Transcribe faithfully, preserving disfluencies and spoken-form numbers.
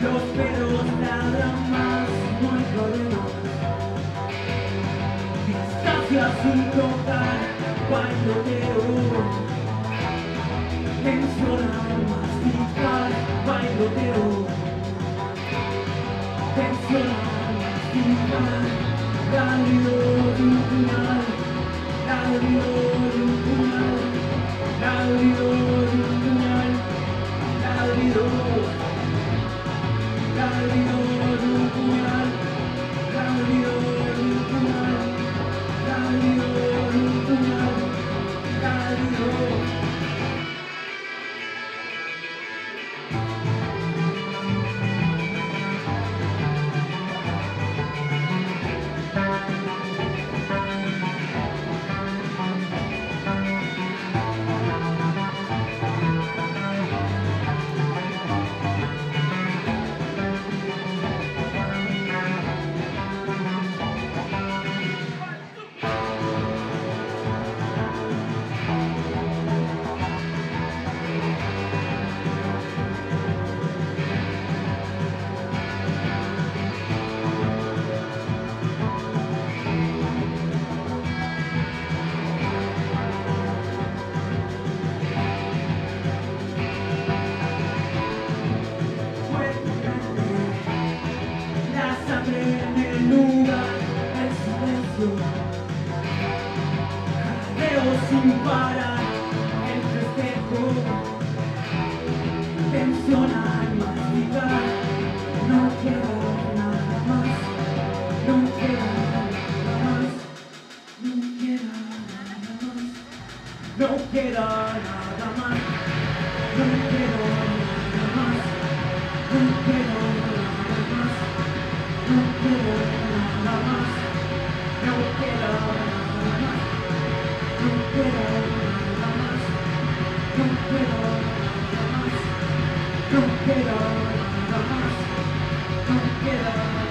Los perros ladran más, no hay problema. Distancia sin tocar, bailoteo. Tensionar, masticar, bailoteo. Tensionar, masticar, lálido de un puñal, lálido de un puñal, lálido de un puñal, lálido, lálido de un puñal, lálido de un puñal, lálido de un puñal, lálido. Sin parar el festejo, tensionar, masticar, no queda nada más, no queda nada más, no queda nada más, no queda nada más, no queda nada más, no queda nada más, no queda nada más, no queda nada más. No quiero nada más, no quiero nada más, no quiero nada más, no quiero